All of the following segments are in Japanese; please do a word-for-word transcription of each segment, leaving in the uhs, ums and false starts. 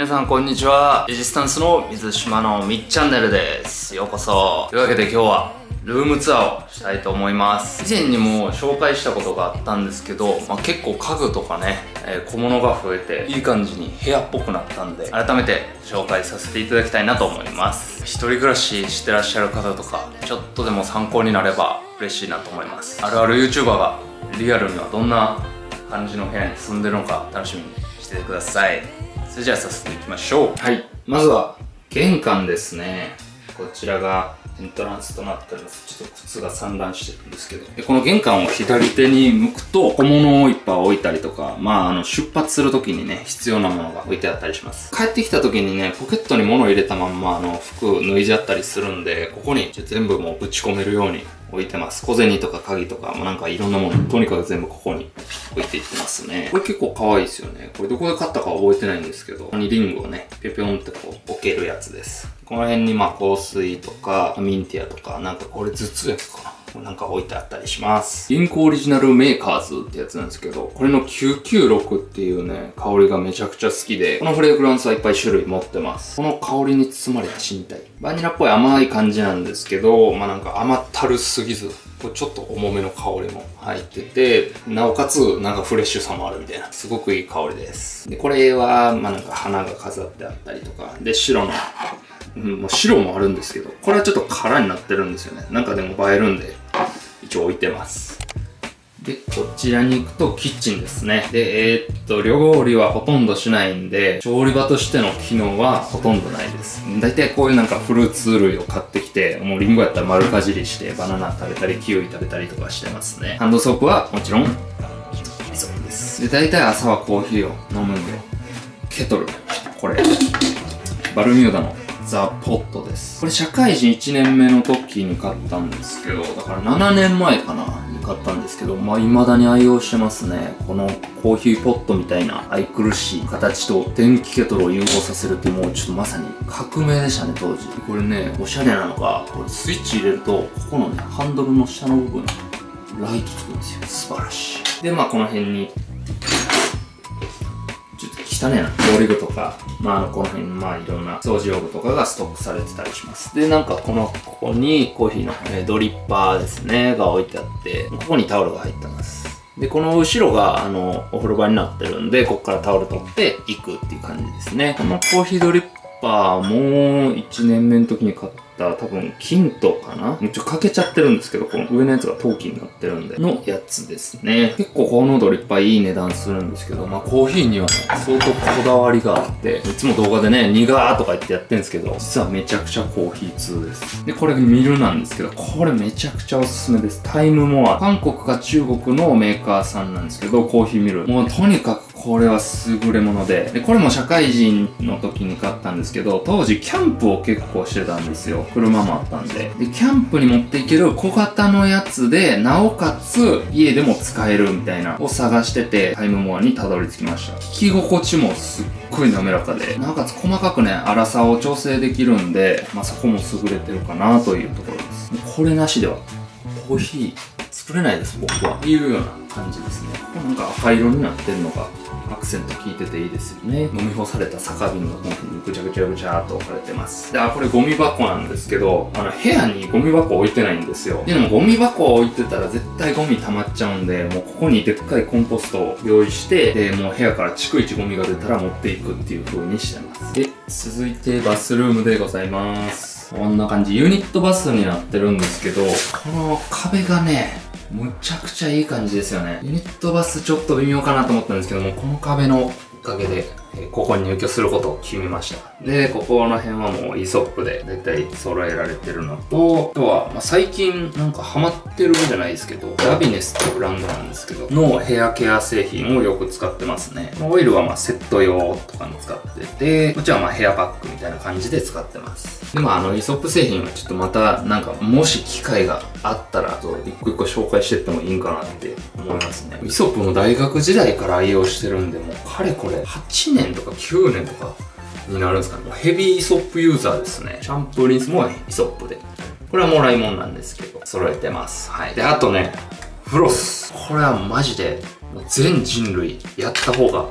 皆さんこんにちは。レジスタンスの水島のみっチャンネルです。ようこそ。というわけで今日はルームツアーをしたいと思います。以前にも紹介したことがあったんですけど、まあ、結構家具とかね、えー、小物が増えていい感じに部屋っぽくなったんで、改めて紹介させていただきたいなと思います。一人暮らししてらっしゃる方とか、ちょっとでも参考になれば嬉しいなと思います。あるある YouTuber がリアルにはどんな感じの部屋に住んでるのか楽しみにしててください。それじゃあ早速いきましょう。はい、まずは玄関ですね。こちらがエントランスとなっております。ちょっと靴が散乱してるんですけど、でこの玄関を左手に向くと小物をいっぱい置いたりとか、まああの出発する時にね必要なものが置いてあったりします。帰ってきた時にねポケットに物を入れたまんまあの服脱いじゃったりするんで、ここに全部もうぶち込めるように置いてます。小銭とか鍵とかもなんかいろんなものとにかく全部ここに置いていってますね。これ結構可愛いですよね。これどこで買ったか覚えてないんですけど、ここにリングをねぴょぴょんってこう置けるやつです。この辺にまあ香水とかミンティアとか、なんかこれ頭痛薬かな、なんか置いてあったりします。リンクオリジナルメーカーズってやつなんですけど、これのきゅうきゅうろくっていうね香りがめちゃくちゃ好きで、このフレグランスはいっぱい種類持ってます。この香りに包まれた身体、バニラっぽい甘い感じなんですけど、まあなんか甘ったるすぎず、これちょっと重めの香りも入ってて、なおかつなんかフレッシュさもあるみたいな、すごくいい香りです。でこれはまあなんか花が飾ってあったりとかで、白のうん、もう白もあるんですけど、これはちょっと空になってるんですよね。なんかでも映えるんで一応置いてます。でこちらに行くとキッチンですね。でえー、っと料理はほとんどしないんで、調理場としての機能はほとんどないです。だいたいこういうなんかフルーツ類を買ってきて、もうリンゴやったら丸かじりしてバナナ食べたりキウイ食べたりとかしてますね。ハンドソープはもちろんイソップです。で大体朝はコーヒーを飲むんで、ケトル、これバルミューダのザ・ポットです。これ社会人いちねんめの時に買ったんですけど、だからななねんまえかなに買ったんですけど、まあ未だに愛用してますね。このコーヒーポットみたいな愛くるしい形と電気ケトルを融合させるってもうちょっとまさに革命でしたね当時。これねおしゃれなのが、これスイッチ入れるとここのねハンドルの下の部分ライトつくんですよ。素晴らしい。でまあこの辺に汚ねえなボーリングとか、まあ、あのこの辺まあいろんな掃除用具とかがストックされてたりします。でなんかこのここにコーヒーの、えー、ドリッパーですねが置いてあって、ここにタオルが入ってます。でこの後ろがあのお風呂場になってるんで、ここからタオル取っていくっていう感じですね。このコーヒードリッパーもいちねんめの時に買った多分キントかな、ちょっと欠けちゃってるんですけど、この上のやつが陶器になってるんでのやつですね。結構このドリッパーいい値段するんですけど、まあコーヒーにはね相当こだわりがあって、いつも動画でね苦ーとか言ってやってるんですけど、実はめちゃくちゃコーヒー通です。でこれミルなんですけど、これめちゃくちゃおすすめです。タイムモア、韓国か中国のメーカーさんなんですけど、コーヒーミルもうとにかくこれは優れもので、でこれも社会人の時に買ったんですけど、当時キャンプを結構してたんですよ。車もあったんで。でキャンプに持っていける小型のやつで、なおかつ家でも使えるみたいなを探してて、タイムモアにたどり着きました。聞き心地もすっごい滑らかで、なおかつ細かくね粗さを調整できるんで、まあそこも優れてるかなというところです。これなしではコーヒー作れないです僕は。いうような感じですね。ここなんか赤色になってるのがアクセント効いてていいですよね。飲み干された酒瓶がこの辺にぐちゃぐちゃぐちゃーっと置かれてます。で、あ、これゴミ箱なんですけど、あの部屋にゴミ箱置いてないんですよ。でもゴミ箱を置いてたら絶対ゴミ溜まっちゃうんで、もうここにでっかいコンポストを用意して、で、もう部屋から逐一ゴミが出たら持っていくっていう風にしてます。で、続いてバスルームでございます。こんな感じ。ユニットバスになってるんですけど、この壁がね、むちゃくちゃいい感じですよね。ユニットバスちょっと微妙かなと思ったんですけども、この壁のおかげで、えー、ここに入居することを決めました。で、ここの辺はもうイソップでだいたい揃えられてるのと、あとは、まあ、最近なんかハマってるじゃないですけど、ラビネスっていうブランドなんですけど、のヘアケア製品をよく使ってますね。オイルはまあセット用とかに使ってて、こっちはまあヘアパックみたいな感じで使ってます。でもあのイソップ製品はちょっとまたなんかもし機会があったら、一個一個紹介してってもいいんかなって思いますね。イソップも大学時代から愛用してるんで、もうかれこれはちねんとかきゅうねんとかになるんですかね。もうヘビーイソップユーザーですね。シャンプーリンスもイソップで。これはもらいもんなんですけど、揃えてます。はい。で、あとね、フロス。これはマジで、全人類やった方が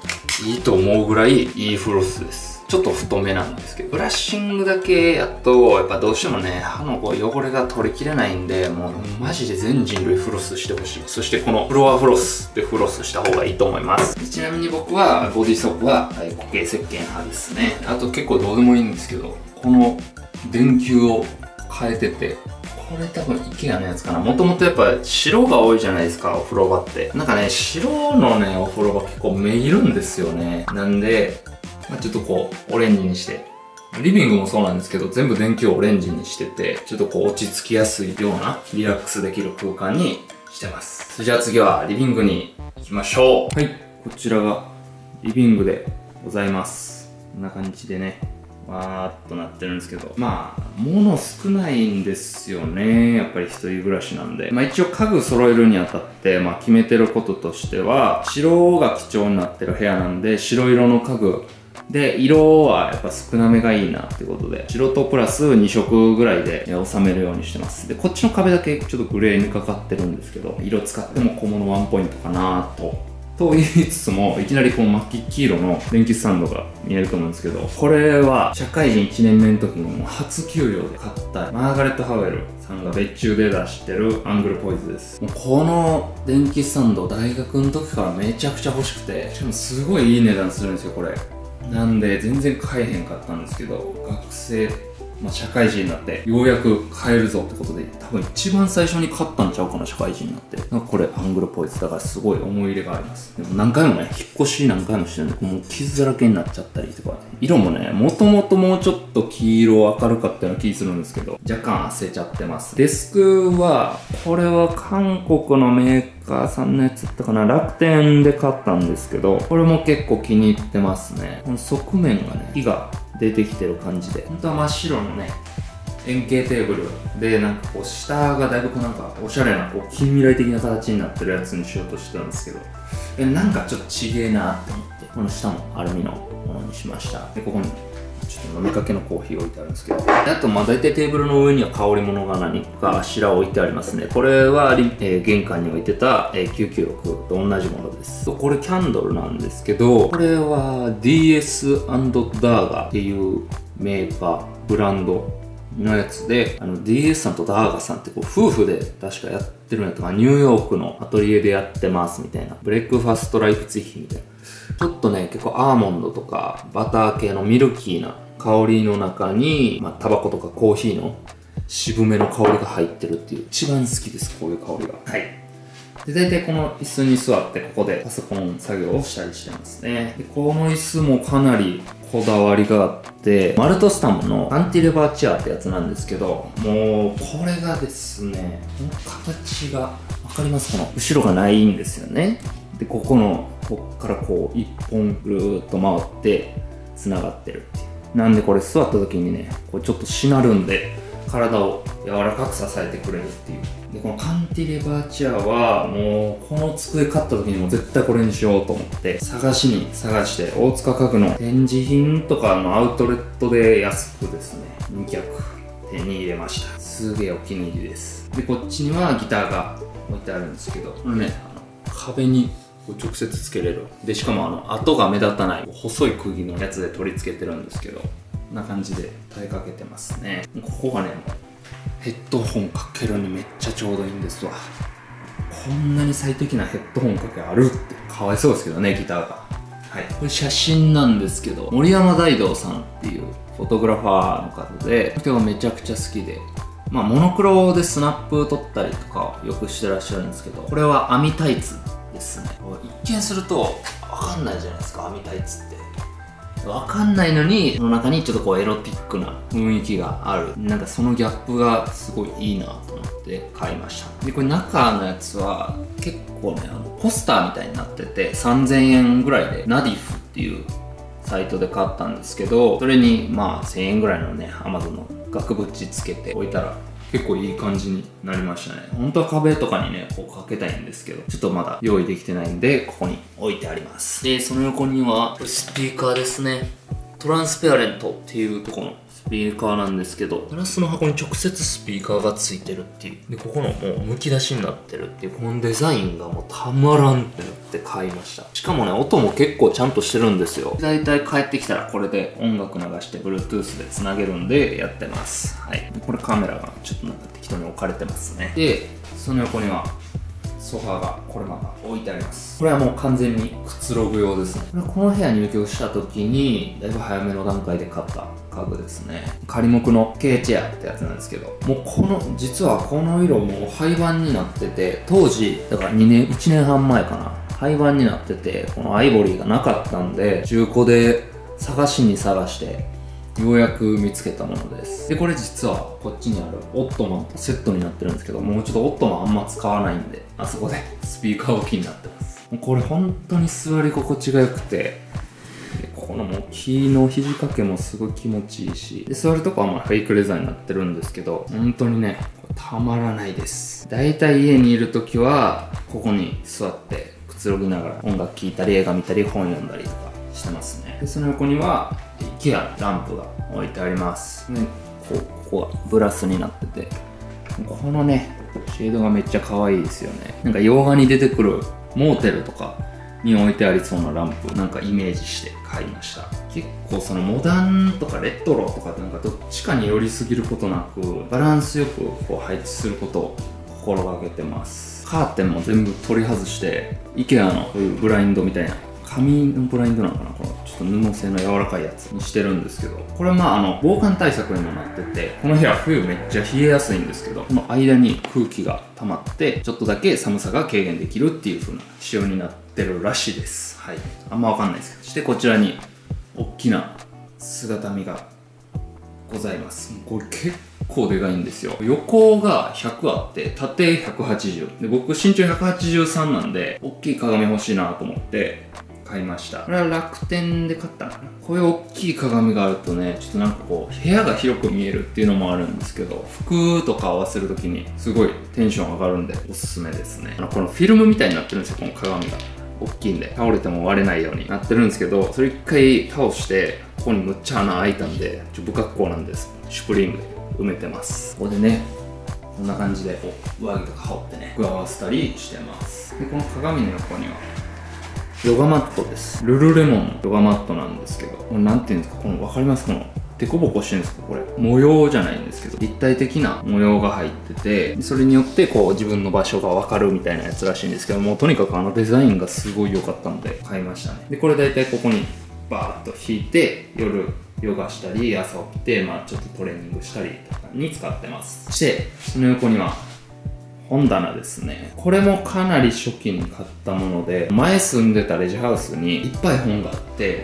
いいと思うぐらいいいフロスです。ちょっと太めなんですけど、ブラッシングだけやとやっぱどうしてもね歯のこう汚れが取りきれないんで、もうマジで全人類フロスしてほしい。そしてこのフロアフロスでフロスした方がいいと思います。ちなみに僕はボディーソープは固形石鹸派ですね。あと結構どうでもいいんですけど、この電球を変えてて、これ多分 IKEA のやつかな。もともとやっぱ白が多いじゃないですか、お風呂場って。なんかね、白のねお風呂場結構めいるんですよね。なんでまあ、ちょっとこうオレンジにして、リビングもそうなんですけど全部電球をオレンジにしてて、ちょっとこう落ち着きやすいようなリラックスできる空間にしてます。それじゃあ次はリビングに行きましょう。はい、こちらがリビングでございます。こんな感じでねわーっとなってるんですけど、まあ物少ないんですよね、やっぱり一人暮らしなんで。まあ一応家具揃えるにあたって、まあ、決めてることとしては、白が基調になってる部屋なんで白色の家具で、色はやっぱ少なめがいいなってことで、白とプラスに色ぐらいで収めるようにしてます。で、こっちの壁だけちょっとグレーにかかってるんですけど、色使っても小物ワンポイントかなと。と言いつつも、いきなりこう真っ黄色の電気スタンドが見えると思うんですけど、これは社会人いちねんめの時にもう初給料で買ったマーガレット・ハウエルさんが別注で出してるアングルポイズです。もうこの電気スタンド大学の時からめちゃくちゃ欲しくて、しかもすごいいい値段するんですよこれ。なんで全然買えへんかったんですけど、学生、まあ、社会人になってようやく買えるぞってことで、多分一番最初に買ったんちゃうかな、社会人になって。なんかこれアングルポイズだからすごい思い入れがあります。でも何回もね、引っ越し何回もしてるんで、もう傷だらけになっちゃったりとか、ね、色もね、もともともうちょっと黄色明るかったような気するんですけど、若干焦っちゃってます。デスクは、これは韓国のメーカーさんのやつだったかな、楽天で買ったんですけど、これも結構気に入ってますね。この側面がね、木が出てきてる感じで、本当は真っ白のね円形テーブルで、なんかこう下がだいぶこうなんかおしゃれなこう近未来的な形になってるやつにしようとしてたんですけど、えなんかちょっとちげえなって思って、この下もアルミのものにしました。でここにちょっと飲みかけのコーヒー置いてあるんですけど、あとまあ大体テーブルの上には香り物が何かあしら置いてありますね。これは、えー、玄関に置いてた、えー、きゅうきゅうろくと同じものです。これキャンドルなんですけど、これは ディーエスアンド ダーガっていうメーカーブランドのやつで、あの ディーエス さんとダーガさんってこう夫婦で確かやってるんやとか、ニューヨークのアトリエでやってますみたいな、ブレックファストライプツィヒみたいな、ちょっとね結構アーモンドとかバター系のミルキーな香りの中に、まあ、タバコとかコーヒーの渋めの香りが入ってるっていう、一番好きです、こういう香りが。はい。で、大体この椅子に座ってここでパソコン作業をしたりしてますね。で、この椅子もかなりこだわりがあって、マルトスタムのカンティレバーチェアってやつなんですけど、もうこれがですね、この形がわかります？この後ろがないんですよね。で、ここの、こっからこう一本ぐるーっと回って繋がってるっていう。なんでこれ座った時にね、これちょっとしなるんで、体を柔らかく支えてくれるっていう。で、このカンティレバーチェアは、もう、この机買った時にも絶対これにしようと思って、探しに探して、大塚家具の展示品とかのアウトレットで安くですね、に脚手に入れました。すげえお気に入りです。で、こっちにはギターが置いてあるんですけど、これね、あの壁に直接つけれる。で、しかもあの、跡が目立たない細い釘のやつで取り付けてるんですけど、こんな感じで立てかけてますね。ここがね、もうヘッドホンかけるにめっちゃちょうどいいんですわ。こんなに最適なヘッドホンかけあるってかわいそうですけどね、ギターが。はい。これ写真なんですけど、森山大道さんっていうフォトグラファーの方で、人がめちゃくちゃ好きで、まあモノクロでスナップ撮ったりとかよくしてらっしゃるんですけど、これは網タイツですね。一見すると分かんないじゃないですか、網タイツって。分かんないのに、その中にちょっとこうエロティックな雰囲気がある。なんかそのギャップがすごいいいなと思って買いました。で、これ中のやつは結構ね、あのポスターみたいになってて、さんぜんえんぐらいでナディフっていうサイトで買ったんですけど、それにまあせんえんぐらいのね、Amazon の額縁つけて置いたら、結構いい感じになりましたね。本当は壁とかにね、こうかけたいんですけど、ちょっとまだ用意できてないんで、ここに置いてあります。で、その横には、これスピーカーですね。トランスペアレントっていうところのススピーカーなんですけど、ガラスの箱に直接スピーカーがついてるっていう。で、ここのもうむき出しになってるっていう、このデザインがもうたまらんってなって買いました。しかもね、音も結構ちゃんとしてるんですよ。だいたい帰ってきたらこれで音楽流して Bluetooth でつなげるんでやってます。はい。これカメラがちょっとなんか適当に置かれてますね。で、その横にはソファーがこれまた置いてあります。これはもう完全にくつろぐ用ですね。これこの部屋入居した時にだいぶ早めの段階で買った家具ですね。仮木の軽チェアってやつなんですけど、もうこの実はこの色も廃盤になってて、当時だからにねんいちねんはん前かな、廃盤になってて、このアイボリーがなかったんで中古で探しに探してようやく見つけたものです。で、これ実はこっちにあるオットマンとセットになってるんですけど、もうちょっとオットマンあんま使わないんで、あそこでスピーカー置きになってます。これ本当に座り心地が良くて、でこのもう木の肘掛けもすごい気持ちいいし、で座るとこはまあフェイクレザーになってるんですけど、本当にね、これたまらないです。だいたい家にいるときは、ここに座ってくつろぎながら音楽聴いたり映画見たり本読んだりとかしてますね。で、その横にはIKEAランプが置いてあります。ね、こう、ここがブラスになってて、このね、シェードがめっちゃ可愛いですよね。なんか洋画に出てくるモーテルとかに置いてありそうなランプ、なんかイメージして買いました。結構そのモダンとかレトロとかってなんかどっちかに寄りすぎることなく、バランスよくこう配置することを心がけてます。カーテンも全部取り外して、IKEA のこういうブラインドみたいな、紙のブラインドなのかな、このちょっと布製の柔らかいやつにしてるんですけど、これはまああの防寒対策にもなってて、この部屋冬めっちゃ冷えやすいんですけど、この間に空気が溜まってちょっとだけ寒さが軽減できるっていう風な仕様になってるらしいです。はい、あんまわかんないですけど。そしてこちらに大きな姿見がございます。これ結構でかいんですよ。横がひゃくあって縦ひゃくはちじゅうで、僕身長ひゃくはちじゅうさんなんで大きい鏡欲しいなと思って買いました。これは楽天で買ったのかな。こういう大きい鏡があるとね、ちょっとなんかこう部屋が広く見えるっていうのもあるんですけど、服とか合わせるときにすごいテンション上がるんでおすすめですね。あのこのフィルムみたいになってるんですよ、この鏡が。大きいんで倒れても割れないようになってるんですけど、それ一回倒してここにむっちゃ穴開いたんで、ちょ不格好なんです。シュプリームで埋めてます。ここでね、こんな感じでこう上着とか羽織ってね、服合わせたりしてます。でこの鏡の横にはヨガマットです。ルルレモンのヨガマットなんですけど、これなんていうんですか、この分かります？このデコボコしてるんですか、これ模様じゃないんですけど立体的な模様が入ってて、それによってこう自分の場所が分かるみたいなやつらしいんですけども、とにかくあのデザインがすごい良かったので買いましたね。でこれ大体ここにバーッと引いて夜ヨガしたり朝起きて、まあ、ちょっとトレーニングしたりとかに使ってます。そしてその横には本棚ですね。これもかなり初期に買ったもので、前住んでたレジャーハウスにいっぱい本があって、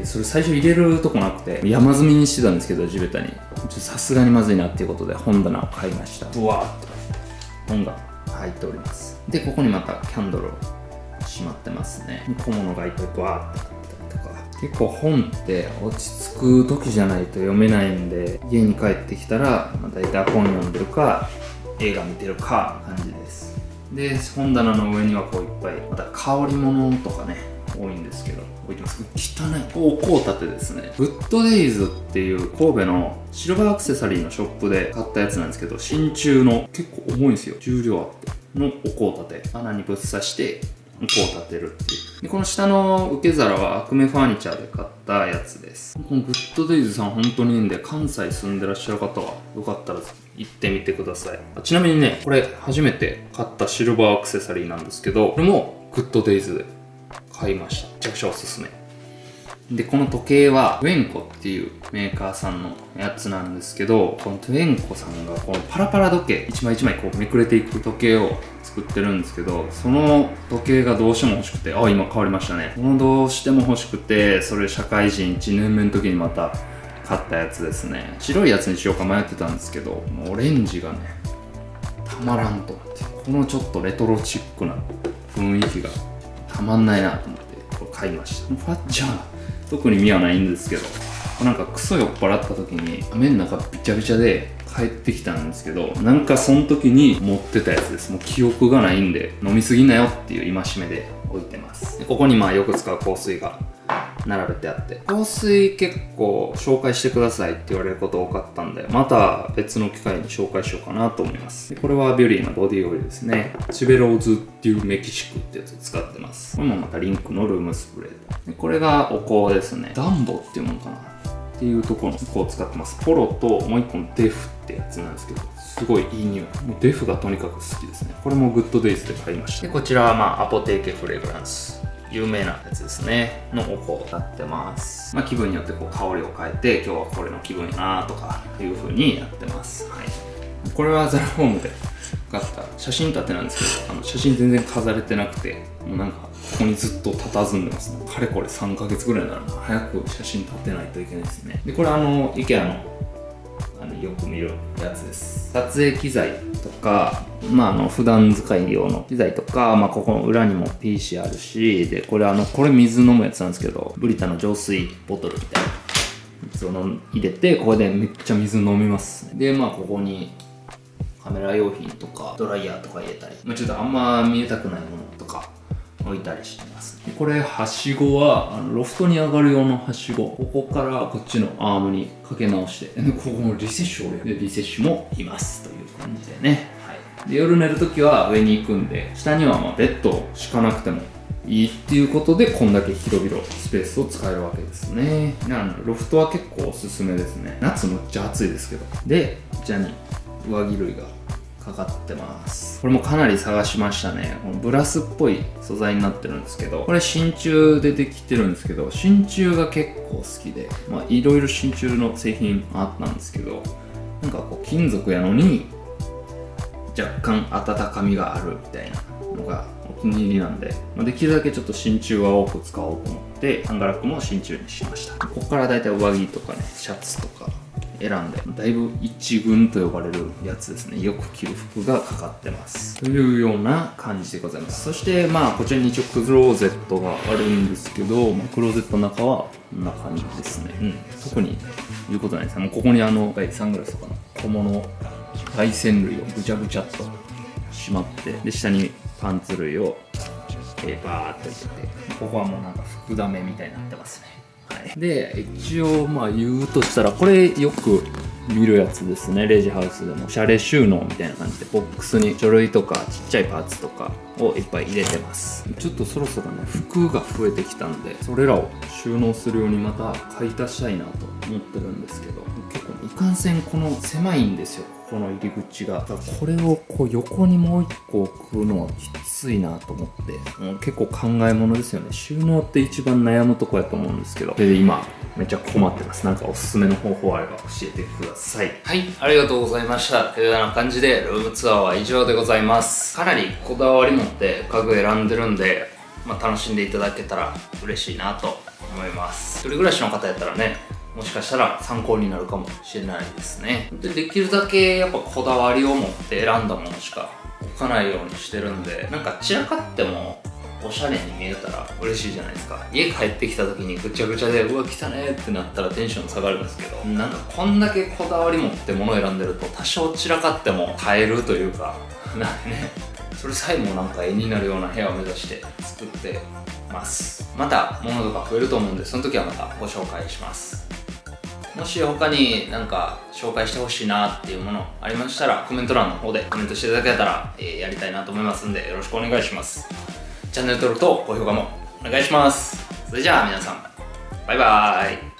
それ最初入れるとこなくて山積みにしてたんですけど、地べたにさすがにまずいなっていうことで本棚を買いました。うわーっと本が入っております。でここにまたキャンドルをしまってますね。小物がいっぱいバーってあったりとか、結構本って落ち着く時じゃないと読めないんで、家に帰ってきたら、まあ、大体本読んでるか映画見てるか感じです。で本棚の上にはこういっぱいまた香り物とかね多いんですけど置いてます。汚いお香立てですね。グッドデイズっていう神戸のシルバーアクセサリーのショップで買ったやつなんですけど、真鍮の結構重いんですよ、重量あってのお香立て、穴にぶっ刺してお香立てるっていう。でこの下の受け皿はアクメファーニチャーで買ったやつです。このグッドデイズさん本当にいいんで、関西住んでらっしゃる方はよかったら行ってみてください。ちなみにね、これ初めて買ったシルバーアクセサリーなんですけど、これもグッドデイズで買いました。めちゃくちゃおすすめ。でこの時計はウェンコっていうメーカーさんのやつなんですけど、このウェンコさんがこのパラパラ時計一枚一枚こうめくれていく時計を作ってるんですけど、その時計がどうしても欲しくて、あ今変わりましたね。このどうしても欲しくて、それ社会人いちねんめの時にまた買ったやつですね。白いやつにしようか迷ってたんですけど、オレンジがねたまらんと思って、このちょっとレトロチックな雰囲気がたまんないなと思ってこれ買いました。ファッチャー特に見はないんですけど、なんかクソ酔っ払った時に雨の中びちゃびちゃで帰ってきたんですけど、なんかその時に持ってたやつです。もう記憶がないんで飲みすぎなよっていう戒めで置いてます。でここにまあよく使う香水が並べてあって、香水結構紹介してくださいって言われること多かったんで、また別の機会に紹介しようかなと思います。でこれはビュリーのボディオイルですね。チベローズっていうメキシクってやつを使ってます。これもまたリンクのルームスプレーで、これがお香ですね。ダンボっていうものかなっていうところの香を使ってます。ポロともう一個のデフってやつなんですけど、すごいいい匂い。もうデフがとにかく好きですね。これもグッドデイズで買いました。でこちらはまあアポテーケフレグランス、有名なやつですねのお香を使ってます。まあ気分によってこう香りを変えて、今日はこれの気分やなとかいう風にやってます。はい、これはザラホームで買った写真立てなんですけど、あの写真全然飾れてなくて、もうなんかここにずっと佇んでますね。かれこれさんかげつぐらいになるな。早く写真立てないといけないですね。でこれあの IKEA のあのよく見るやつです。撮影機材とか、まあ、あの普段使い用の機材とか、まあ、ここの裏にも ピーシー あるし、でこれあのこれ水飲むやつなんですけど、ブリタの浄水ボトルみたいなやつを入れて、ここでめっちゃ水飲みますね。でまあここにカメラ用品とかドライヤーとか入れたり、まあ、ちょっとあんま見えたくないものとか置いたりしてます。でこれはしごはあのロフトに上がる用のはしご、ここからこっちのアームにかけ直して、でここもリセッシュをでリセッシュもいますという感じでね。はい、で夜寝るときは上に行くんで、下にはまあベッドしかなくてもいいっていうことで、こんだけ広々スペースを使えるわけですね。なのでロフトは結構おすすめですね。夏むっちゃ暑いですけど。でこちらに上着類がかかってます。これもかなり探しましたね。このブラスっぽい素材になってるんですけど、これ真鍮でできてるんですけど、真鍮が結構好きで、まあいろいろ真鍮の製品あったんですけど、なんかこう金属やのに若干温かみがあるみたいなのがお気に入りなんで、まあ、できるだけちょっと真鍮は多く使おうと思ってハンガーラックも真鍮にしました。ここからだいたい上着とかね、シャツとか選んで、だいぶ一軍と呼ばれるやつですね。よく着る服がかかってますというような感じでございます。そしてまあこちらに一応クローゼットがあるんですけど、まあ、クローゼットの中はこんな感じですね。うん、特に言うことないですね。もうここにあのサングラスとかの小物配線類をぐちゃぐちゃっとしまって、で下にパンツ類を、えー、バーっと入れて、ここはもうなんか福溜めみたいになってますね。はい、で一応まあ言うとしたら、これよく見るやつですね。レジハウスでもシャレ収納みたいな感じでボックスに書類とかちっちゃいパーツとかをいっぱい入れてます。ちょっとそろそろね服が増えてきたんで、それらを収納するようにまた買い足したいなと思ってるんですけど、結構いかんせんこの狭いんですよ、この入り口が。だからこれをこう横にもう一個置くのはきついなと思って、もう結構考えものですよね。収納って一番悩むとこやと思うんですけど、それで今めっちゃ困ってます。なんかおすすめの方法あれば教えてください。はい、ありがとうございました。というような感じでルームツアーは以上でございます。かなりこだわり持って家具選んでるんで、まあ、楽しんでいただけたら嬉しいなと思います。一人暮らしの方やったらね、もしかしたら参考になるかもしれないですね。で、できるだけやっぱこだわりを持って選んだものしか置かないようにしてるんで、なんか散らかってもおしゃれに見えたら嬉しいじゃないですか。家帰ってきた時にぐちゃぐちゃでうわ汚ねってなったらテンション下がるんですけど、なんかこんだけこだわり持って物を選んでると、多少散らかっても耐えるというか、なんかね、それさえもなんか絵になるような部屋を目指して作ってます。また物とか増えると思うんで、その時はまたご紹介します。もし他になんか紹介してほしいなっていうものありましたら、コメント欄の方でコメントしていただけたら、えー、やりたいなと思いますんで、よろしくお願いします。チャンネル登録と高評価もお願いします。それじゃあ皆さん、バイバーイ。